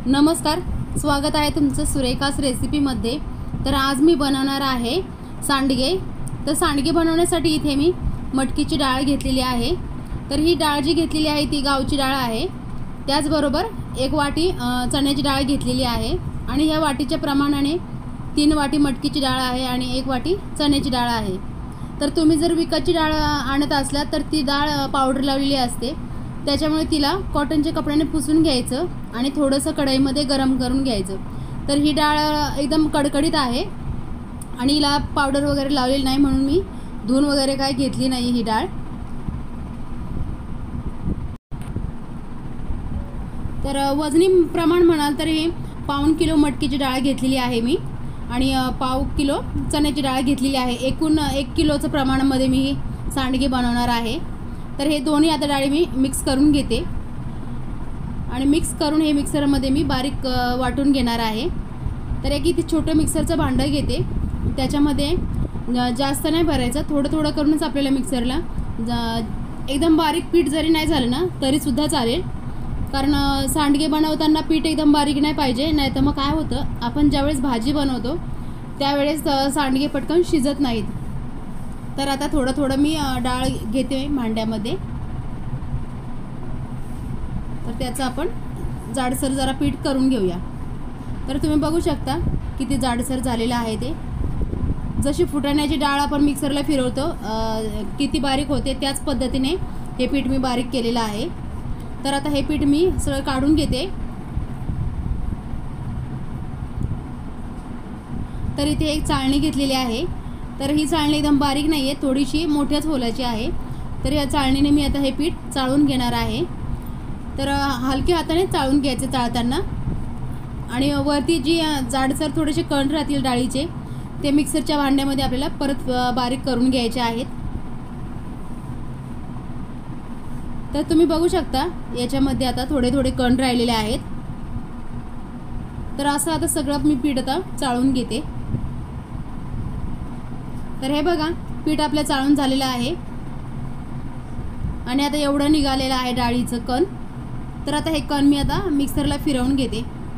नमस्कार, स्वागत आहे तुमचं सुरेखास रेसिपीमध्ये। तर आज मी बनवणार आहे सांडगे। तर सांडगे बनवण्यासाठी इथे मी मटकीची डाळ घेतलेली आहे। तर ही डाळ जी घेतलेली आहे ती गावची डाळ आहे। त्याचबरोबर 1 वाटी चण्याची डाळ घेतलेली आहे आणि ह्या वाटीच्या प्रमाणाने 3 वाटी मटकीची डाळ आहे आणि 1 वाटी चण्याची डाळ आहे। तर तुम्ही जर विकतची डाळ आणत असलात तर ती डाळ पावडर लावलेली असते, त्याच्यामुळे तिला कॉटनच्या कपड्याने पुसून घ्यायचं आणि थोडंसं कढईमध्ये गरम करून घ्यायचं। तर ही डाळ एकदम कडकडीत आहे आणि हिला पावडर वगैरे लावलेली नाही, म्हणून मी धुवून वगैरे काय घेतली नाही ही डाळ। तर वजनी प्रमाण म्हणाल तर ही 1.5 किलो मटकीची डाळ घेतलेली आहे मी आणि 1/2 किलो चण्याची डाळ घेतलेली आहे। एकूण 1 किलोचं प्रमाणामध्ये मी सांडगे बनवणार आहे। तर हे दोन्ही आता डाळी मी मिक्स करून घेते आणि मिक्स करून हे मिक्सरमध्ये मी बारीक वाटून घेणार आहे। तर एक इथे छोटं मिक्सरचं भांडं घेते, त्याच्यामध्ये जास्त नाही भरायचं, थोडं थोडं करूनच आपल्याला मिक्सरला एकदम बारीक पीठ जरी नाही झालं ना तरीसुद्धा चालेल, कारण सांडगे बनवताना पीठ एकदम बारीक नाही पाहिजे, नाही तर मग काय होतं आपण ज्यावेळेस भाजी बनवतो त्यावेळेस सांडगे पटकन शिजत नाहीत। तर आता थोडं थोडं मी डाळ घेते भांड्यामध्ये। तर त्याचं आपण जाडसर जरा पीठ करून घेऊया। तर तुम्ही बघू शकता किती जाडसर झालेलं आहे ते। जशी फुटाण्याची डाळ आपण मिक्सरला फिरवतो किती बारीक होते त्याच पद्धतीने हे पीठ मी बारीक केलेलं आहे। तर आता हे पीठ मी सगळं काढून घेते। तर इथे एक चाळणी घेतलेली आहे। तर ही चाळणी एकदम बारीक नाही आहे, थोडीशी मोठ्याच होलाची आहे। तर या चाळणीने मी आता हे पीठ चाळून घेणार आहे। तर हलक्या हाताने चाळून घ्यायचे चाळताना, आणि वरती जी जाडसर थोडेसे कण राहतील डाळीचे ते मिक्सरच्या भांड्यामध्ये आपल्याला परत बारीक करून घ्यायचे आहेत। तर तुम्ही बघू शकता याच्यामध्ये आता थोडे थोडे कण राहिलेले आहेत। तर असं आता सगळं मी पीठ आता चाळून घेते। तर हे बघा पीठ आपलं चाळून झालेलं आहे आणि आता एवढं निघालेलं आहे डाळीचं कण। तर आता हे कण मी आता मिक्सरला फिरवून घेते।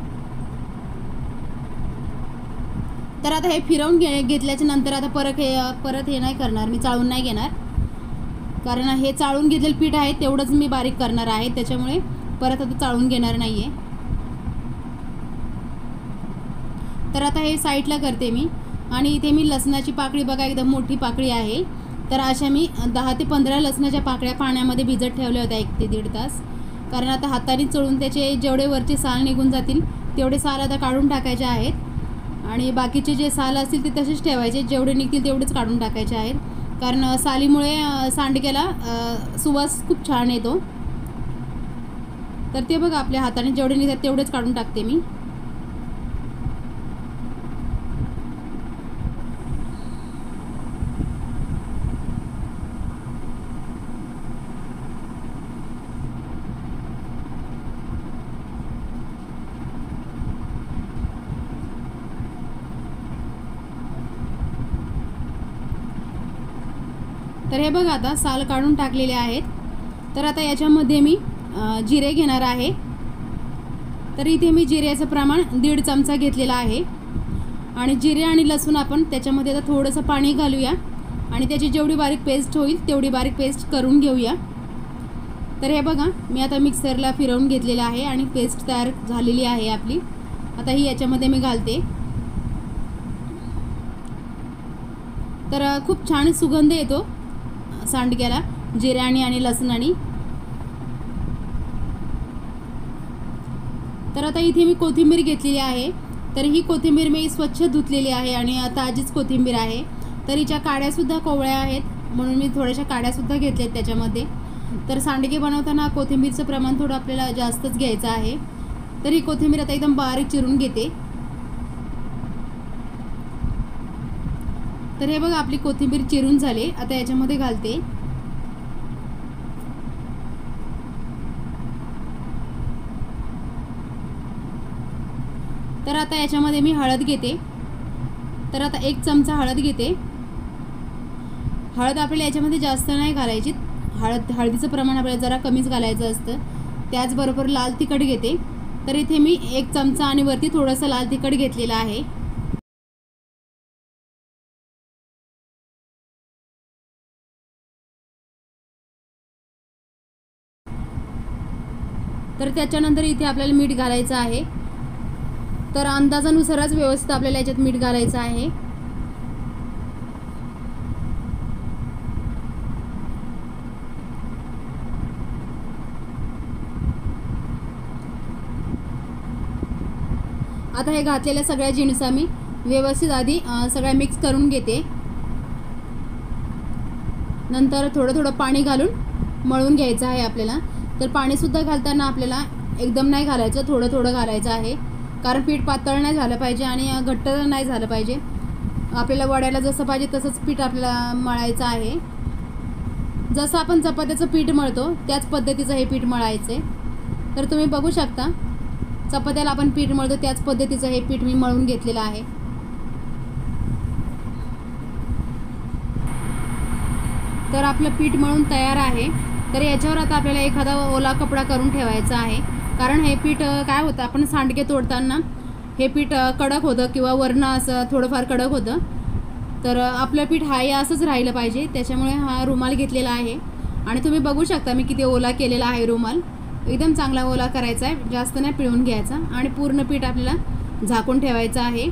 तर आता हे फिरवून घेतल्याच्या नंतर आता परत हे नाही करणार मी, चाळून नाही घेणार, कारण हे चाळून घेतलेलं पीठ आहे तेवढंच मी बारीक करणार आहे, त्याच्यामुळे परत आता चाळून घेणार नाही आहे। तर आता हे साईडला करते मी, आणि इथे मी लसणाची पाकळी बघा एकदम मोठी पाकळी आहे। तर अशा मी 10 ते 15 लसणाच्या पाकळ्या पाण्यामध्ये भिजत ठेवल्या होत्या 1 ते 1.5 तास, कारण आता हाताने चोळून त्याचे जेवढे वरचे साल निघून जातील तेवढे साल आता काढून टाकायचे आहेत आणि बाकीचे जे साल असतील ते तसेच ठेवायचे, जेवढे निघतील तेवढेच काढून टाकायचे आहेत, कारण सालीमुळे सांडग्याला सुवास खूप छान येतो। तर ते बघा आपल्या हाताने जेवढे निघतात तेवढेच काढून टाकते मी। तर हे बघा आता साल काढून टाकलेले आहेत। तर आता याच्यामध्ये मी जिरे घेणार आहे। तर इथे मी जिऱ्याचं प्रमाण 1.5 चमचा घेतलेला आहे आणि जिरे आणि लसूण आपण त्याच्यामध्ये आता थोडंसं पाणी घालूया आणि त्याची जेवढी बारीक पेस्ट होईल तेवढी बारीक पेस्ट करून घेऊया। तर हे बघा मी आता मिक्सरला फिरवून घेतलेलं आहे आणि पेस्ट तयार झालेली आहे आपली। आता ही याच्यामध्ये मी घालते। तर खूप छान सुगंध येतो सांडग्याला जिऱ्यानी आणि लसणानी। तर आता इथे मी कोथिंबीर घेतलेली आहे। तर ही कोथिंबीर मी स्वच्छ धुतलेली आहे आणि ताजीच कोथिंबीर आहे। तर हिच्या काड्यासुद्धा कोवळ्या आहेत, म्हणून मी थोड्याशा काड्यासुद्धा घेतल्यात त्याच्यामध्ये। तर सांडगे बनवताना कोथिंबीरचं प्रमाण थोडं आपल्याला जास्तच घ्यायचं आहे। तर ही कोथिंबीर आता एकदम बारीक चिरून घेते। तर हे बघा आपली कोथिंबीर चिरून झाली, आता याच्यामध्ये घालते। तर आता याच्यामध्ये मी हळद घेते। तर आता 1 चमचा हळद घेते। हळद आपल्याला याच्यामध्ये जास्त नाही घालायची, हळदीचं प्रमाण आपल्याला जरा कमीच घालायचं असतं। त्याचबरोबर लाल तिखट घेते तर इथे मी 1 चमचा आणि वरती थोडंसं लाल तिखट घेतलेलं आहे. तर त्याच्यानंतर इथे आपल्याला मीठ घालायचं आहे. तर अंदाजानुसारच व्यवस्थित आपल्याला याच्यात मीठ घालायचं आहे. आता हे घातलेल्या सगळ्या जिन्सा मी व्यवस्थित आधी सगळ्या मिक्स करून घेते. नंतर थोडं थोडं पाणी घालून मळून घ्यायचं आहे आपल्याला. तर पाणीसुद्धा घालताना आपल्याला एकदम नाही घालायचं, थोडं थोडं घालायचं आहे. कारण पीठ पातळ नाही झालं पाहिजे आणि घट्ट नाही झालं पाहिजे. आपल्याला वड्याला जसं पाहिजे तसंच पीठ आपल्याला मळायचं आहे. जसं आपण चपात्याचं पीठ मळतो त्याच पद्धतीचं हे पीठ मळायचं आहे. तर तुम्ही बघू शकता चपात्याला आपण पीठ मळतो त्याच पद्धतीचं हे पीठ मी मळून घेतलेलं आहे. तर आपलं पीठ मळून तयार आहे. तर याच्यावर आता आपल्याला एखादा ओला कपडा करून ठेवायचा आहे. कारण हे पीठ काय होतं, आपण सांडगे तोडताना हे पीठ कडक होतं किंवा वरनं असं थोडंफार कडक होतं. तर आपलं पीठ हाय असंच राहिलं पाहिजे, त्याच्यामुळे हा रुमाल घेतलेला आहे. आणि तुम्ही बघू शकता मी किती ओला केलेला आहे रुमाल. एकदम चांगला ओला करायचा आहे, जास्त नाही पिळून घ्यायचा. आणि पूर्ण पीठ आपल्याला झाकून ठेवायचं आहे.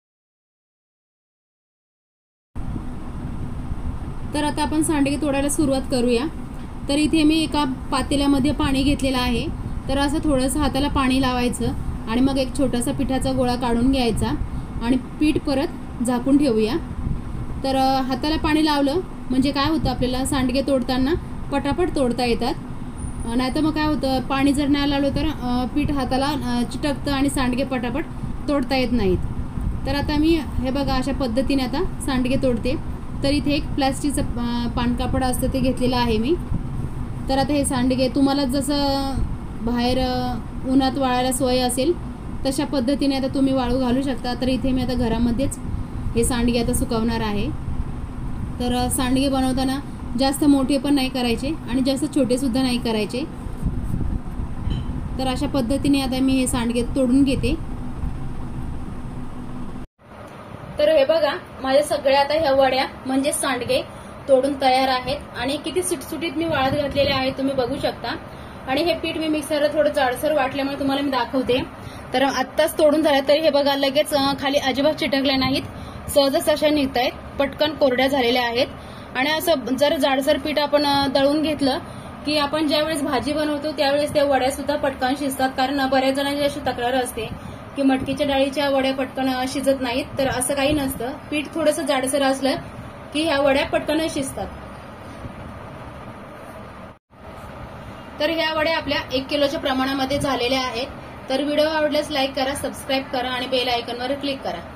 तर आता आपण सांडगे तोडायला सुरुवात करूया. तर इथे मी एका पातेल्यामध्ये पाणी घेतलेलं आहे. तर असं थोडंसं हाताला पाणी लावायचं आणि मग एक छोटासा पिठाचा गोळा काढून घ्यायचा आणि पीठ परत झाकून ठेवूया. तर हाताला पाणी लावलं म्हणजे काय होतं, आपल्याला सांडगे तोडताना पटापट तोडता येतात. नाही तर मग काय होतं, पाणी जर नाही लावलं तर पीठ हाताला चिटकतं आणि सांडगे पटापट तोडता येत नाहीत. तर आता मी हे बघा अशा पद्धतीने आता सांडगे तोडते. तर इथे एक प्लॅस्टिकचं पानकापड असतं ते घेतलेलं आहे मी. तर आता हे सांडगे तुम्हाला जसं बाहेर उन्हात वाळायला सोय असेल तशा पद्धतीने आता तुम्ही वाळू घालू शकता. तर इथे मी आता घरामध्येच हे सांडगे आता सुकवणार आहे. तर सांडगे बनवताना जास्त मोठे पण नाही करायचे आणि जास्त छोटेसुद्धा नाही करायचे. तर अशा पद्धतीने आता मी हे सांडगे तोडून घेते. तर हे बघा माझ्या सगळ्या आता ह्या वड्या म्हणजे सांडगे तोडून तयार आहेत आणि किती सुटसुटीत मी वाळत घातलेले आहे तुम्ही बघू शकता. आणि हे पीठ मी मिक्सरला थोडं जाडसर वाटल्यामुळे तुम्हाला मी दाखवते. तर आत्ताच तोडून झालं तरी हे बघा लगेच खाली अजिबात चिटकल्या नाहीत, सहजच अशा निघत आहेत, पटकन कोरड्या झालेल्या आहेत. आणि असं जर जाडसर पीठ आपण दळून घेतलं की आपण ज्यावेळेस भाजी बनवतो त्यावेळेस त्या वड्या सुद्धा पटकन शिजतात. कारण बऱ्याच जणांची अशी तक्रार असते की मटकीच्या डाळीच्या वड्या पटकन शिजत नाहीत. तर असं काही नसतं, पीठ थोडंसं जाडसर असलं की ह्या वड्या पटकन शिजतात. तर ह्या वड्या आपल्या 1 किलोच्या प्रमाणामध्ये झालेल्या आहेत. तर व्हिडिओ आवडल्यास लाईक करा, सबस्क्राईब करा आणि बेल आयकॉनवर क्लिक करा.